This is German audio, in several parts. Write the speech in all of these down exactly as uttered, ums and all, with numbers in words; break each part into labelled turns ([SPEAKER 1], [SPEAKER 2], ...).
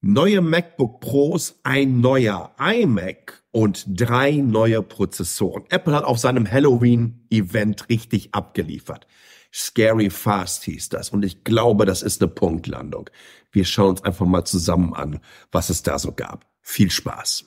[SPEAKER 1] Neue MacBook Pros, ein neuer iMac und drei neue Prozessoren. Apple hat auf seinem Halloween-Event richtig abgeliefert. Scary Fast hieß das und ich glaube, das ist eine Punktlandung. Wir schauen uns einfach mal zusammen an, was es da so gab. Viel Spaß!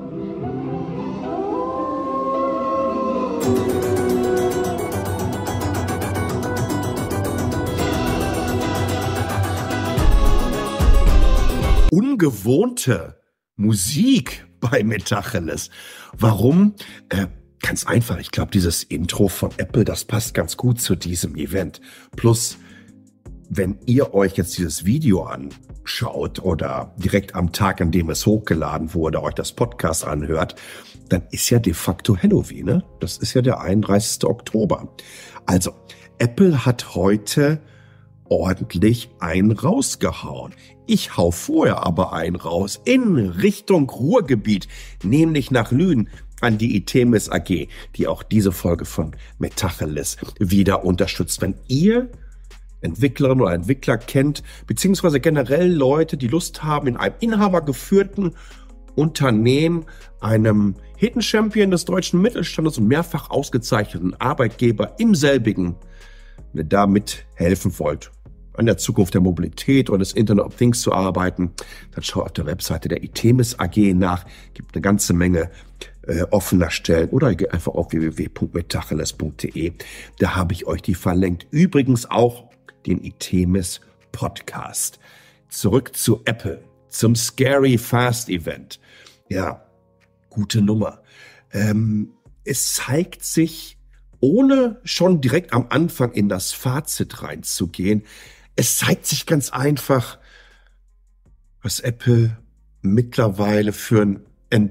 [SPEAKER 1] Ungewohnte Musik bei Metacheles. Warum? Äh, ganz einfach. Ich glaube, dieses Intro von Apple, das passt ganz gut zu diesem Event. Plus, wenn ihr euch jetzt dieses Video anschaut oder direkt am Tag, an dem es hochgeladen wurde, euch das Podcast anhört, dann ist ja de facto Halloween, ne? Das ist ja der einunddreißigste Oktober. Also, Apple hat heute ordentlich einen rausgehauen. Ich hau vorher aber einen raus in Richtung Ruhrgebiet, nämlich nach Lünen an die Itemis A G, die auch diese Folge von Metacheles wieder unterstützt. Wenn ihr Entwicklerinnen oder Entwickler kennt, beziehungsweise generell Leute, die Lust haben, in einem inhabergeführten Unternehmen, einem Hidden Champion des deutschen Mittelstandes und mehrfach ausgezeichneten Arbeitgeber im selbigen, wenn ihr damit helfen wollt, an der Zukunft der Mobilität oder des Internet of Things zu arbeiten, dann schaut auf der Webseite der Itemis A G nach. Gibt eine ganze Menge äh, offener Stellen oder geht einfach auf w w w punkt metacheles punkt de. Da habe ich euch die verlinkt. Übrigens auch den Itemis Podcast. Zurück zu Apple, zum Scary Fast Event. Ja, gute Nummer. Ähm, es zeigt sich, ohne schon direkt am Anfang in das Fazit reinzugehen, es zeigt sich ganz einfach, was Apple mittlerweile für einen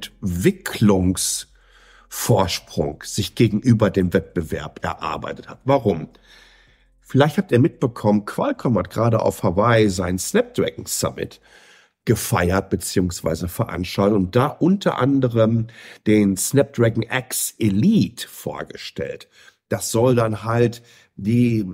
[SPEAKER 1] Entwicklungsvorsprung sich gegenüber dem Wettbewerb erarbeitet hat. Warum? Vielleicht habt ihr mitbekommen, Qualcomm hat gerade auf Hawaii seinen Snapdragon Summit gefeiert bzw. veranstaltet und da unter anderem den Snapdragon X Elite vorgestellt. Das soll dann halt die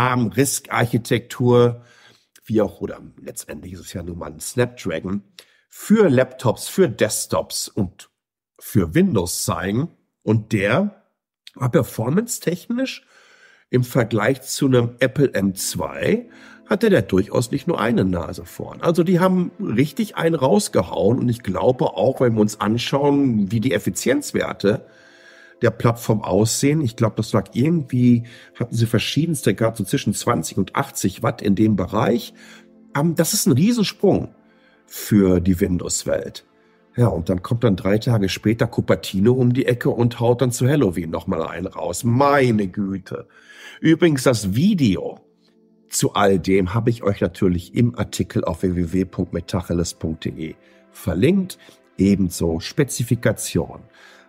[SPEAKER 1] ARM-RISC-Architektur, wie auch, oder letztendlich ist es ja nun mal ein Snapdragon, für Laptops, für Desktops und für Windows zeigen. Und der war performance-technisch im Vergleich zu einem Apple M zwei hatte der durchaus nicht nur eine Nase vorn. Also die haben richtig einen rausgehauen und ich glaube auch, wenn wir uns anschauen, wie die Effizienzwerte der Plattform aussehen, ich glaube, das lag irgendwie, hatten sie verschiedenste, gerade so zwischen zwanzig und achtzig Watt in dem Bereich. Das ist ein Riesensprung für die Windows-Welt. Ja, und dann kommt dann drei Tage später Cupertino um die Ecke und haut dann zu Halloween nochmal einen raus. Meine Güte. Übrigens, das Video zu all dem habe ich euch natürlich im Artikel auf w w w punkt metacheles punkt de verlinkt. Ebenso Spezifikation.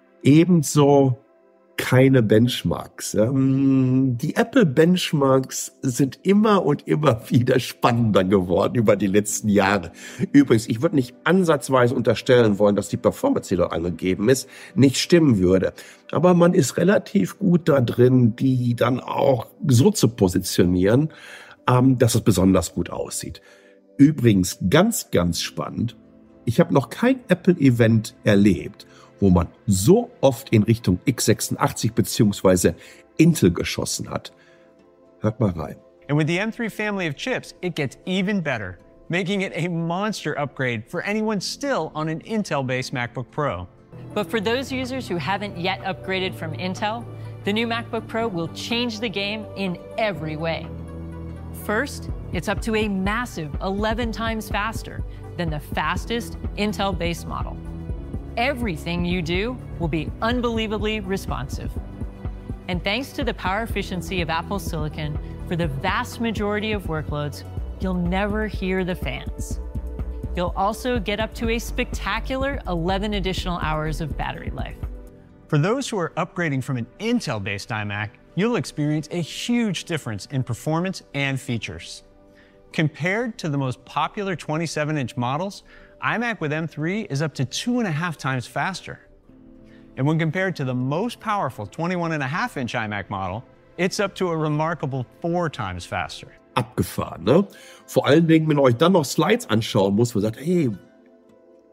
[SPEAKER 1] Ebenso keine Benchmarks. Die Apple-Benchmarks sind immer und immer wieder spannender geworden über die letzten Jahre. Übrigens, ich würde nicht ansatzweise unterstellen wollen, dass die Performance, die dort angegeben ist, nicht stimmen würde. Aber man ist relativ gut da drin, die dann auch so zu positionieren, dass es besonders gut aussieht. Übrigens, ganz, ganz spannend, ich habe noch kein Apple-Event erlebt, wo man so oft in Richtung x sechsundachtzig bzw. Intel geschossen hat. Hört mal rein.
[SPEAKER 2] And with the M three family of chips, it gets even better, making it a monster upgrade for anyone still on an Intel-based MacBook Pro.
[SPEAKER 3] But for those users who haven't yet upgraded from Intel, the new MacBook Pro will change the game in every way. First, it's up to a massive eleven times faster than the fastest Intel-based model. Everything you do will be unbelievably responsive. And thanks to the power efficiency of Apple Silicon, for the vast majority of workloads, you'll never hear the fans. You'll also get up to a spectacular eleven additional hours of battery life.
[SPEAKER 2] For those who are upgrading from an Intel-based iMac, you'll experience a huge difference in performance and features. Compared to the most popular twenty-seven inch models, iMac with M three is up to two and a half times faster. And when compared to the most powerful twenty-one and a half inch iMac model, it's up to a remarkable four times faster.
[SPEAKER 1] Abgefahren, ne? Vor allen Dingen, wenn ihr euch dann noch Slides anschauen muss, wo ihr sagt, hey,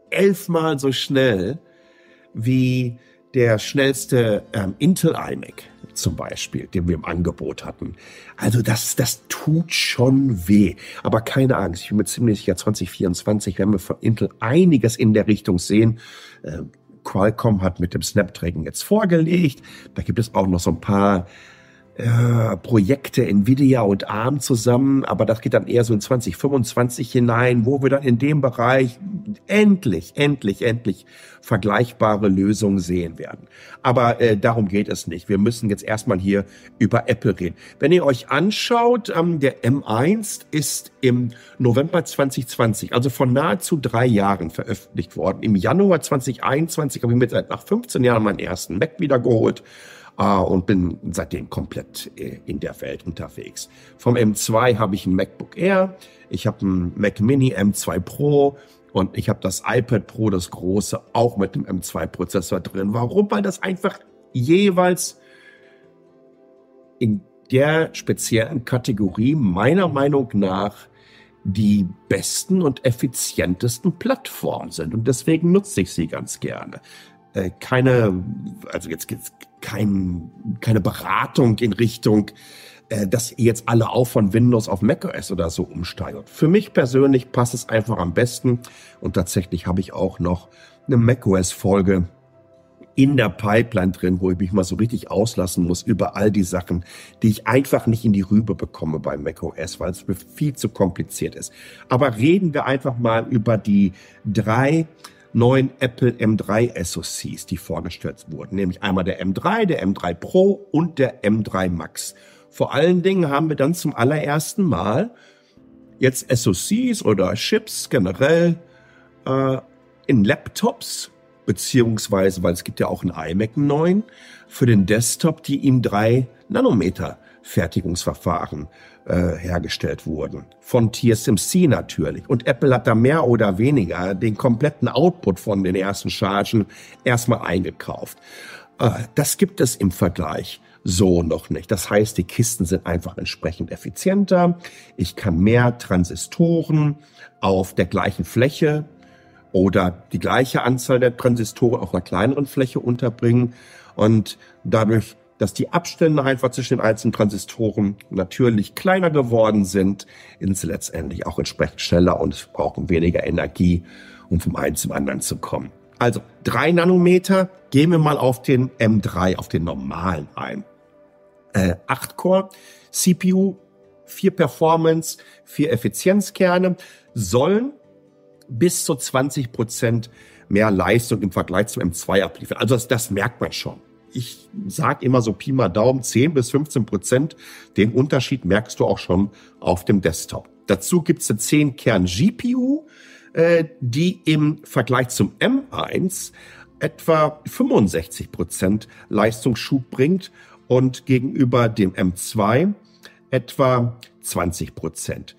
[SPEAKER 1] elfmal so schnell wie der schnellste ähm, Intel iMac zum Beispiel, den wir im Angebot hatten. Also das, das tut schon weh. Aber keine Angst, ich bin mir ziemlich sicher, zwanzig vierundzwanzig werden wir von Intel einiges in der Richtung sehen. Äh, Qualcomm hat mit dem Snapdragon jetzt vorgelegt. Da gibt es auch noch so ein paar äh, Projekte, Nvidia und ARM zusammen. Aber das geht dann eher so in zwanzig fünfundzwanzig hinein, wo wir dann in dem Bereich endlich, endlich, endlich vergleichbare Lösungen sehen werden. Aber äh, darum geht es nicht. Wir müssen jetzt erstmal hier über Apple reden. Wenn ihr euch anschaut, ähm, der M eins ist im November zwanzig zwanzig, also vor nahezu drei Jahren veröffentlicht worden. Im Januar zwanzig einundzwanzig habe ich mir seit nach fünfzehn Jahren meinen ersten Mac wiedergeholt. Uh, und bin seitdem komplett äh, in der Welt unterwegs. Vom M zwei habe ich ein MacBook Air, ich habe ein Mac Mini M zwei Pro und ich habe das iPad Pro, das große, auch mit dem M zwei Prozessor drin. Warum? Weil das einfach jeweils in der speziellen Kategorie meiner Meinung nach die besten und effizientesten Plattformen sind. Und deswegen nutze ich sie ganz gerne. Äh, keine, also jetzt gibt's kein, keine Beratung in Richtung, äh, dass ihr jetzt alle auch von Windows auf macOS oder so umsteigt. Für mich persönlich passt es einfach am besten und tatsächlich habe ich auch noch eine macOS-Folge in der Pipeline drin, wo ich mich mal so richtig auslassen muss über all die Sachen, die ich einfach nicht in die Rübe bekomme bei macOS, weil es mir viel zu kompliziert ist. Aber reden wir einfach mal über die drei neuen Apple M drei S O Cs, die vorgestellt wurden. Nämlich einmal der M drei, der M drei Pro und der M drei Max. Vor allen Dingen haben wir dann zum allerersten Mal jetzt S O Cs oder Chips generell äh, in Laptops, beziehungsweise, weil es gibt ja auch einen iMac neun, für den Desktop, die im drei Nanometer Fertigungsverfahren äh, hergestellt wurden. Von T S M C natürlich. Und Apple hat da mehr oder weniger den kompletten Output von den ersten Chargen erstmal eingekauft. Äh, das gibt es im Vergleich so noch nicht. Das heißt, die Kisten sind einfach entsprechend effizienter. Ich kann mehr Transistoren auf der gleichen Fläche oder die gleiche Anzahl der Transistoren auf einer kleineren Fläche unterbringen. Und dadurch, dass die Abstände einfach zwischen den einzelnen Transistoren natürlich kleiner geworden sind, sind sie letztendlich auch entsprechend schneller und brauchen weniger Energie, um vom einen zum anderen zu kommen. Also drei Nanometer, gehen wir mal auf den M drei, auf den normalen ein. Äh, acht Core C P U, vier Performance, vier Effizienzkerne, sollen bis zu zwanzig Prozent mehr Leistung im Vergleich zum M zwei abliefern. Also das, das merkt man schon. Ich sage immer so Pi mal Daumen, zehn bis fünfzehn Prozent. Den Unterschied merkst du auch schon auf dem Desktop. Dazu gibt es eine zehn Kern G P U, äh, die im Vergleich zum M eins etwa fünfundsechzig Prozent Leistungsschub bringt und gegenüber dem M zwei etwa zwanzig Prozent.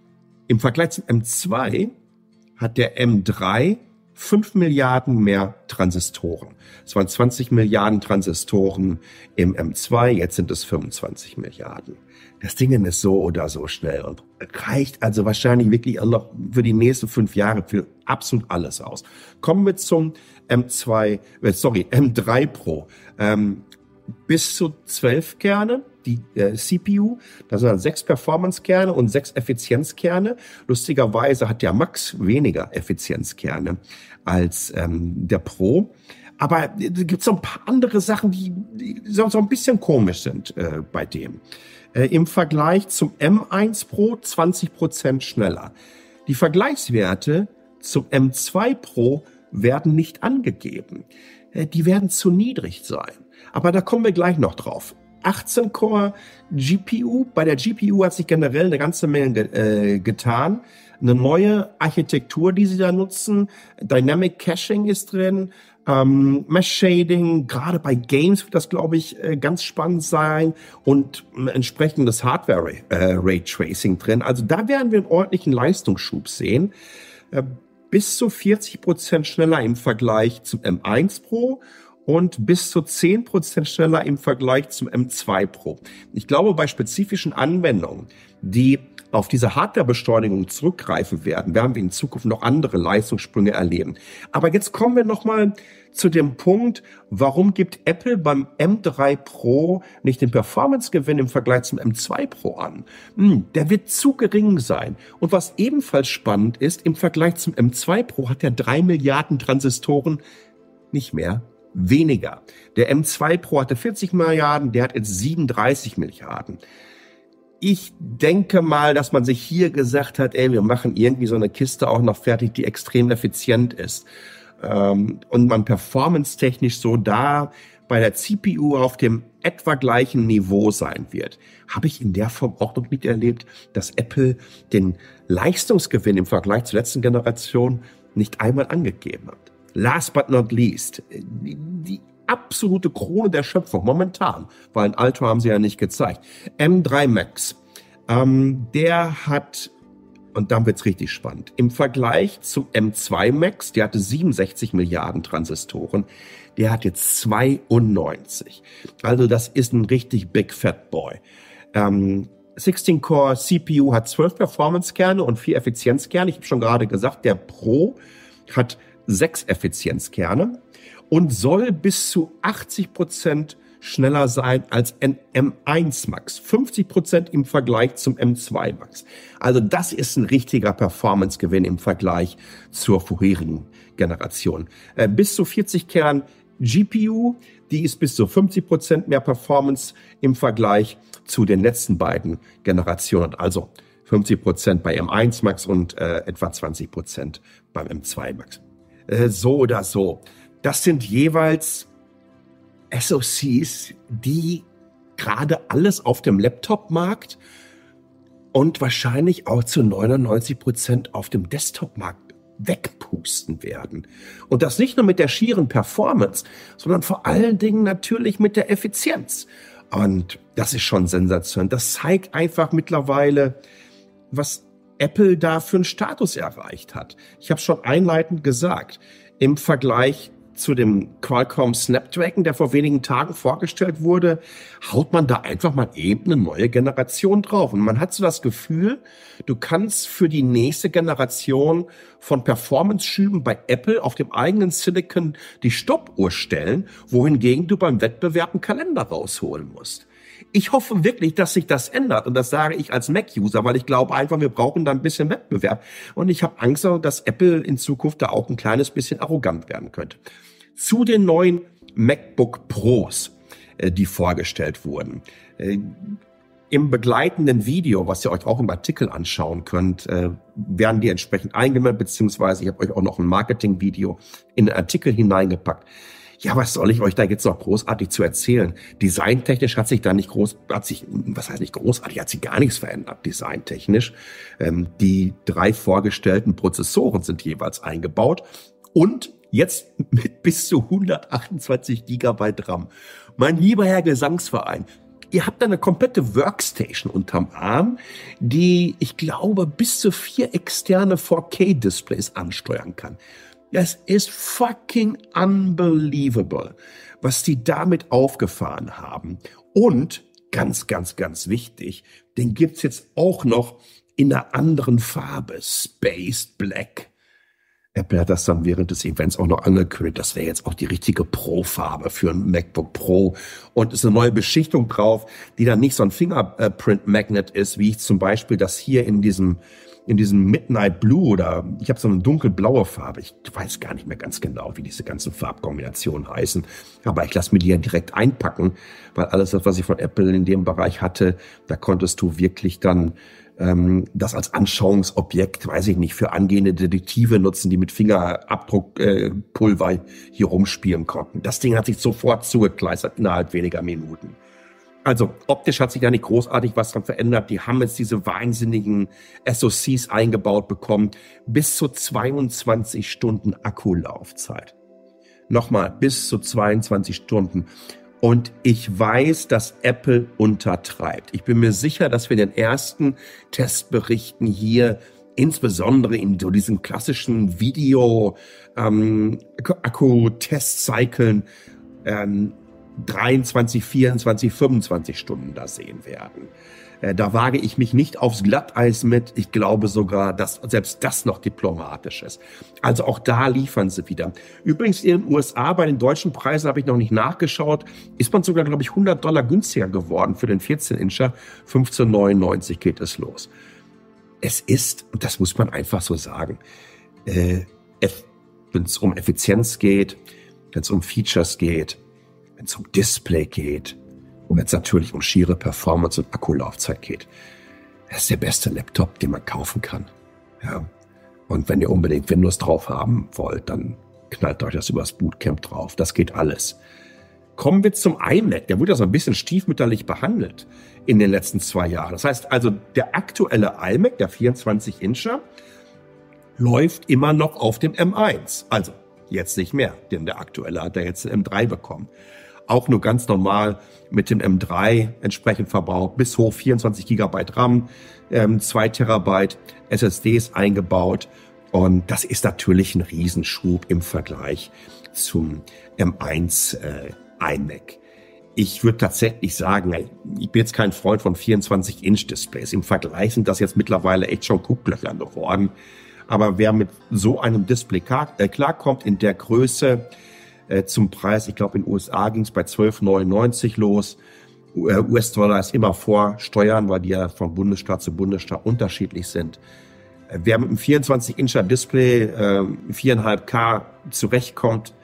[SPEAKER 1] Im Vergleich zum M zwei hat der M drei fünf Milliarden mehr Transistoren. Es waren zwanzig Milliarden Transistoren im M zwei, jetzt sind es fünfundzwanzig Milliarden. Das Ding ist so oder so schnell und reicht also wahrscheinlich wirklich auch noch für die nächsten fünf Jahre für absolut alles aus. Kommen wir zum M zwei, äh, sorry, M drei Pro. Ähm, bis zu zwölf Kerne, die äh, C P U, da sind dann sechs Performance-Kerne und sechs Effizienzkerne. Lustigerweise hat der Max weniger Effizienzkerne als ähm, der Pro. Aber es gibt so ein paar andere Sachen, die, die so, so ein bisschen komisch sind äh, bei dem. Äh, Im Vergleich zum M eins Pro zwanzig Prozent schneller. Die Vergleichswerte zum M zwei Pro werden nicht angegeben. Äh, die werden zu niedrig sein. Aber da kommen wir gleich noch drauf. achtzehn Core G P U. Bei der G P U hat sich generell eine ganze Menge äh, getan. Eine neue Architektur, die sie da nutzen. Dynamic Caching ist drin. Ähm, Mesh Shading. Gerade bei Games wird das, glaube ich, äh, ganz spannend sein. Und ein entsprechendes Hardware äh, Ray Tracing drin. Also da werden wir einen ordentlichen Leistungsschub sehen. Äh, bis zu vierzig Prozent schneller im Vergleich zum M eins Pro. Und bis zu zehn Prozent schneller im Vergleich zum M zwei Pro. Ich glaube, bei spezifischen Anwendungen, die auf diese Hardwarebeschleunigung zurückgreifen werden, werden wir in Zukunft noch andere Leistungssprünge erleben. Aber jetzt kommen wir nochmal zu dem Punkt, warum gibt Apple beim M drei Pro nicht den Performance-Gewinn im Vergleich zum M zwei Pro an? Hm, der wird zu gering sein. Und was ebenfalls spannend ist, im Vergleich zum M zwei Pro hat er drei Milliarden Transistoren nicht mehr, weniger. Der M zwei Pro hatte vierzig Milliarden, der hat jetzt siebenunddreißig Milliarden. Ich denke mal, dass man sich hier gesagt hat, ey, wir machen irgendwie so eine Kiste auch noch fertig, die extrem effizient ist. Ähm, und man performance-technisch so da bei der C P U auf dem etwa gleichen Niveau sein wird. Habe ich in der Form auch noch nicht erlebt, dass Apple den Leistungsgewinn im Vergleich zur letzten Generation nicht einmal angegeben hat. Last but not least, die, die absolute Krone der Schöpfung momentan, weil ein Alto haben sie ja nicht gezeigt. M drei Max, ähm, der hat, und dann wird's richtig spannend, im Vergleich zum M zwei Max, der hatte siebenundsechzig Milliarden Transistoren, der hat jetzt zweiundneunzig. Also das ist ein richtig Big Fat Boy. Ähm, sechzehn Core C P U hat zwölf Performance-Kerne und vier Effizienzkerne. Ich habe schon gerade gesagt, der Pro hat sechs Effizienzkerne und soll bis zu achtzig Prozent schneller sein als ein M eins Max. fünfzig Prozent im Vergleich zum M zwei Max. Also das ist ein richtiger Performance-Gewinn im Vergleich zur vorherigen Generation. Äh, bis zu vierzig Kern G P U, die ist bis zu fünfzig Prozent mehr Performance im Vergleich zu den letzten beiden Generationen. Also fünfzig Prozent bei M eins Max und äh, etwa zwanzig Prozent beim M zwei Max. Äh, so oder so. Das sind jeweils S O Cs, die gerade alles auf dem Laptop-Markt und wahrscheinlich auch zu neunundneunzig Prozent auf dem Desktop-Markt wegpusten werden. Und das nicht nur mit der schieren Performance, sondern vor allen Dingen natürlich mit der Effizienz. Und das ist schon sensationell. Das zeigt einfach mittlerweile, was Apple da für einen Status erreicht hat. Ich habe schon einleitend gesagt, im Vergleich zu dem Qualcomm Snapdragon, der vor wenigen Tagen vorgestellt wurde, haut man da einfach mal eben eine neue Generation drauf. Und man hat so das Gefühl, du kannst für die nächste Generation von Performance-Schüben bei Apple auf dem eigenen Silicon die Stoppuhr stellen, wohingegen du beim Wettbewerb einen Kalender rausholen musst. Ich hoffe wirklich, dass sich das ändert. Und das sage ich als Mac-User, weil ich glaube einfach, wir brauchen da ein bisschen Wettbewerb. Und ich habe Angst, dass Apple in Zukunft da auch ein kleines bisschen arrogant werden könnte. Zu den neuen MacBook Pros, die vorgestellt wurden. Im begleitenden Video, was ihr euch auch im Artikel anschauen könnt, werden die entsprechend eingemeldet, beziehungsweise ich habe euch auch noch ein Marketing-Video in den Artikel hineingepackt. Ja, was soll ich euch da jetzt noch großartig zu erzählen? Designtechnisch hat sich da nicht groß, hat sich, was heißt nicht großartig, hat sich gar nichts verändert, designtechnisch. Ähm, die drei vorgestellten Prozessoren sind jeweils eingebaut und jetzt mit bis zu hundertachtundzwanzig Gigabyte RAM. Mein lieber Herr Gesangsverein, ihr habt eine komplette Workstation unterm Arm, die, ich glaube, bis zu vier externe vier K-Displays ansteuern kann. Das ist fucking unbelievable, was die damit aufgefahren haben. Und ganz, ganz, ganz wichtig, den gibt's jetzt auch noch in einer anderen Farbe, Spaced Black. Apple hat das dann während des Events auch noch angekündigt. Das wäre jetzt auch die richtige Pro-Farbe für ein MacBook Pro. Und es ist eine neue Beschichtung drauf, die dann nicht so ein Fingerprint-Magnet ist, wie ich zum Beispiel das hier in diesem in diesem Midnight Blue oder ich habe so eine dunkelblaue Farbe. Ich weiß gar nicht mehr ganz genau, wie diese ganzen Farbkombinationen heißen. Aber ich lasse mir die ja direkt einpacken, weil alles das, was ich von Apple in dem Bereich hatte, da konntest du wirklich dann ähm, das als Anschauungsobjekt, weiß ich nicht, für angehende Detektive nutzen, die mit Fingerabdruckpulver äh, hier rumspielen konnten. Das Ding hat sich sofort zugekleistert innerhalb weniger Minuten. Also optisch hat sich da nicht großartig was dran verändert. Die haben jetzt diese wahnsinnigen S O Cs eingebaut bekommen. Bis zu zweiundzwanzig Stunden Akkulaufzeit. Nochmal, bis zu zweiundzwanzig Stunden. Und ich weiß, dass Apple untertreibt. Ich bin mir sicher, dass wir in den ersten Testberichten hier, insbesondere in so diesen klassischen Video-Akku-Testcyclen, ähm, dreiundzwanzig, vierundzwanzig, fünfundzwanzig Stunden da sehen werden. Äh, da wage ich mich nicht aufs Glatteis mit. Ich glaube sogar, dass selbst das noch diplomatisch ist. Also auch da liefern sie wieder. Übrigens in den U S A, bei den deutschen Preisen habe ich noch nicht nachgeschaut, ist man sogar, glaube ich, hundert Dollar günstiger geworden für den vierzehn Incher. fünfzehn neunundneunzig geht es los. Es ist, und das muss man einfach so sagen, äh, wenn es um Effizienz geht, wenn es um Features geht, wenn es um Display geht und wenn es natürlich um schiere Performance und Akkulaufzeit geht, das ist der beste Laptop, den man kaufen kann. Ja. Und wenn ihr unbedingt Windows drauf haben wollt, dann knallt euch das übers Bootcamp drauf. Das geht alles. Kommen wir zum iMac. Der wurde ja so ein bisschen stiefmütterlich behandelt in den letzten zwei Jahren. Das heißt also, der aktuelle iMac, der vierundzwanzig Incher, läuft immer noch auf dem M eins. Also jetzt nicht mehr, denn der aktuelle hat er jetzt den M drei bekommen. Auch nur ganz normal mit dem M drei entsprechend verbaut, bis hoch vierundzwanzig Gigabyte RAM, ähm, zwei Terabyte S S Ds eingebaut. Und das ist natürlich ein Riesenschub im Vergleich zum M eins äh, iMac. Ich würde tatsächlich sagen, ich bin jetzt kein Freund von vierundzwanzig Inch Displays. Im Vergleich sind das jetzt mittlerweile echt schon Gucklöcher geworden. Aber wer mit so einem Display klar, äh, klarkommt in der Größe äh, zum Preis, ich glaube in den U S A ging es bei zwölf neunundneunzig los. U S-Dollar ist immer vor Steuern, weil die ja von Bundesstaat zu Bundesstaat unterschiedlich sind. Äh, wer mit einem vierundzwanzig Incher Display äh, vier Komma fünf K zurechtkommt,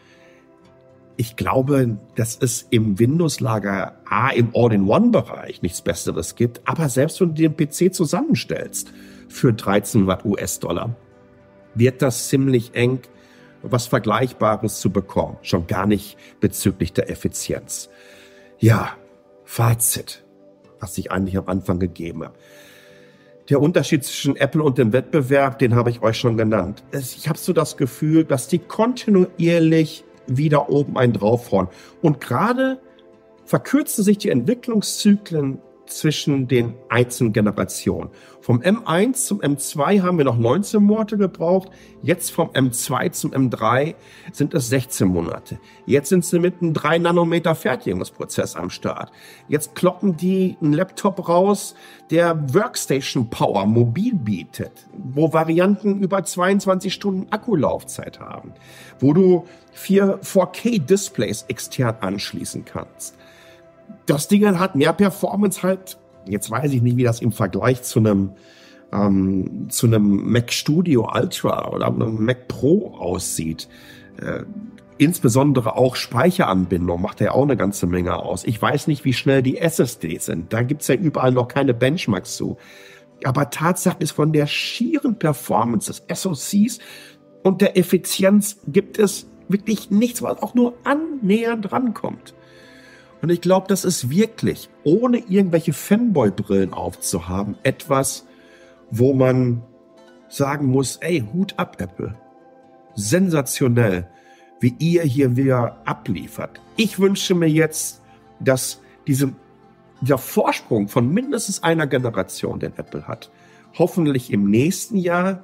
[SPEAKER 1] ich glaube, dass es im Windows-Lager A im All-in-One-Bereich nichts Besseres gibt. Aber selbst wenn du den P C zusammenstellst für dreizehnhundert U S-Dollar, wird das ziemlich eng, was Vergleichbares zu bekommen. Schon gar nicht bezüglich der Effizienz. Ja, Fazit, was ich eigentlich am Anfang gegeben habe. Der Unterschied zwischen Apple und dem Wettbewerb, den habe ich euch schon genannt. Ich habe so das Gefühl, dass die kontinuierlich wieder oben einen draufhauen. Und gerade verkürzen sich die Entwicklungszyklen zwischen den einzelnen Generationen. Vom M eins zum M zwei haben wir noch neunzehn Monate gebraucht. Jetzt vom M zwei zum M drei sind es sechzehn Monate. Jetzt sind sie mit einem drei Nanometer Fertigungsprozess am Start. Jetzt kloppen die einen Laptop raus, der Workstation Power mobil bietet, wo Varianten über zweiundzwanzig Stunden Akkulaufzeit haben, wo du vier K Displays extern anschließen kannst. Das Ding hat mehr Performance halt, jetzt weiß ich nicht, wie das im Vergleich zu einem, ähm, zu einem Mac Studio Ultra oder einem Mac Pro aussieht. Äh, insbesondere auch Speicheranbindung macht ja auch eine ganze Menge aus. Ich weiß nicht, wie schnell die S S Ds sind. Da gibt's ja überall noch keine Benchmarks zu. Aber Tatsache ist, von der schieren Performance des S O Cs und der Effizienz gibt es wirklich nichts, was auch nur annähernd rankommt. Und ich glaube, das ist wirklich, ohne irgendwelche Fanboy-Brillen aufzuhaben, etwas, wo man sagen muss, ey, Hut ab, Apple. Sensationell, wie ihr hier wieder abliefert. Ich wünsche mir jetzt, dass diese, dieser Vorsprung von mindestens einer Generation, den Apple hat, hoffentlich im nächsten Jahr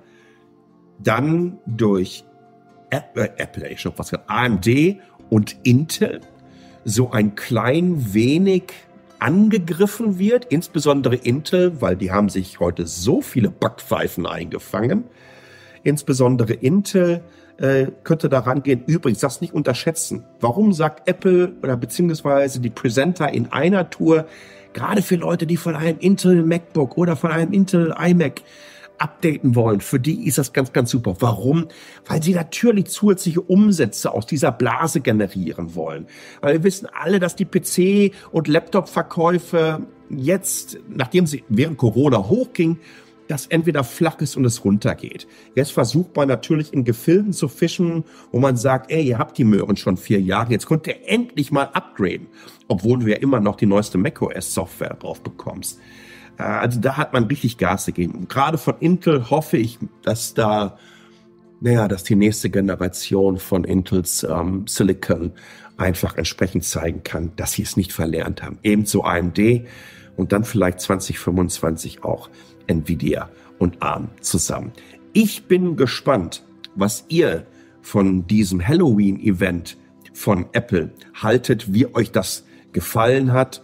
[SPEAKER 1] dann durch Apple, Apple ich was gesagt, A M D und Intel so ein klein wenig angegriffen wird, insbesondere Intel, weil die haben sich heute so viele Backpfeifen eingefangen. Insbesondere Intel äh, könnte daran gehen, übrigens das nicht unterschätzen. Warum sagt Apple oder beziehungsweise die Presenter in einer Tour, gerade für Leute, die von einem Intel MacBook oder von einem Intel iMac updaten wollen, für die ist das ganz, ganz super. Warum? Weil sie natürlich zusätzliche Umsätze aus dieser Blase generieren wollen. Weil wir wissen alle, dass die P C- und Laptop-Verkäufe jetzt, nachdem sie während Corona hochging, dass entweder flach ist und es runtergeht. Jetzt versucht man natürlich in Gefilden zu fischen, wo man sagt, ey, ihr habt die Möhren schon vier Jahre, jetzt könnt ihr endlich mal upgraden, obwohl du ja immer noch die neueste macOS-Software drauf bekommst. Also da hat man richtig Gas gegeben. Und gerade von Intel hoffe ich, dass da, naja, dass die nächste Generation von Intels ähm, Silicon einfach entsprechend zeigen kann, dass sie es nicht verlernt haben. Ebenso A M D und dann vielleicht zwanzig fünfundzwanzig auch Nvidia und ARM zusammen. Ich bin gespannt, was ihr von diesem Halloween-Event von Apple haltet, wie euch das gefallen hat.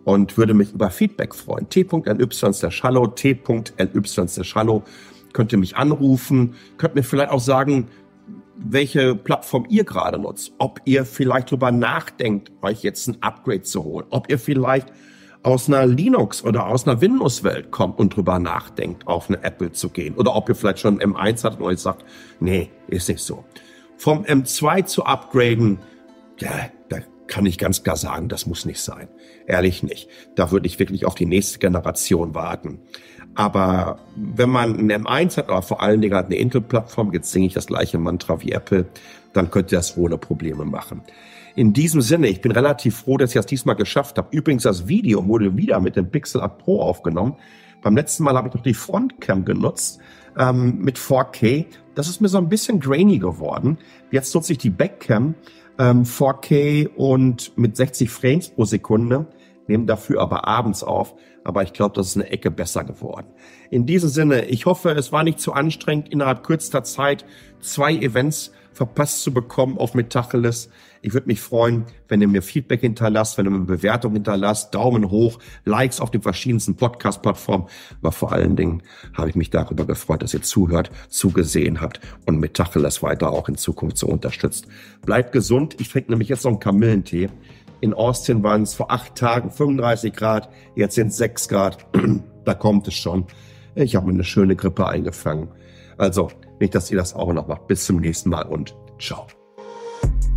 [SPEAKER 1] und würde mich über Feedback freuen. t.ly slash hallo, t.ly slash hallo. Könnt ihr mich anrufen, könnt mir vielleicht auch sagen, welche Plattform ihr gerade nutzt. Ob ihr vielleicht drüber nachdenkt, euch jetzt ein Upgrade zu holen. Ob ihr vielleicht aus einer Linux- oder aus einer Windows-Welt kommt und drüber nachdenkt, auf eine Apple zu gehen. Oder ob ihr vielleicht schon M eins hattet und euch sagt, nee, ist nicht so. Vom M zwei zu upgraden, ja, da kann ich ganz klar sagen, das muss nicht sein. Ehrlich nicht. Da würde ich wirklich auf die nächste Generation warten. Aber wenn man ein M eins hat, aber vor allen Dingen halt eine Intel-Plattform, jetzt singe ich das gleiche Mantra wie Apple, dann könnt ihr das ohne Probleme machen. In diesem Sinne, ich bin relativ froh, dass ich das diesmal geschafft habe. Übrigens, das Video wurde wieder mit dem Pixel acht Pro aufgenommen. Beim letzten Mal habe ich noch die Frontcam genutzt ähm, mit vier K. Das ist mir so ein bisschen grainy geworden. Jetzt nutze ich die Backcam ähm, vier K und mit sechzig Frames pro Sekunde. Nehme dafür aber abends auf. Aber ich glaube, das ist eine Ecke besser geworden. In diesem Sinne, ich hoffe, es war nicht zu anstrengend, innerhalb kürzester Zeit zwei Events verpasst zu bekommen auf Metacheles. Ich würde mich freuen, wenn ihr mir Feedback hinterlasst, wenn ihr mir eine Bewertung hinterlasst, Daumen hoch, Likes auf den verschiedensten Podcast-Plattformen. Aber vor allen Dingen habe ich mich darüber gefreut, dass ihr zuhört, zugesehen habt und Metacheles weiter auch in Zukunft so unterstützt. Bleibt gesund. Ich trinke nämlich jetzt noch einen Kamillentee. In Austin waren es vor acht Tagen fünfunddreißig Grad, jetzt sind es sechs Grad. Da kommt es schon. Ich habe mir eine schöne Grippe eingefangen. Also nicht, dass ihr das auch noch macht. Bis zum nächsten Mal und ciao.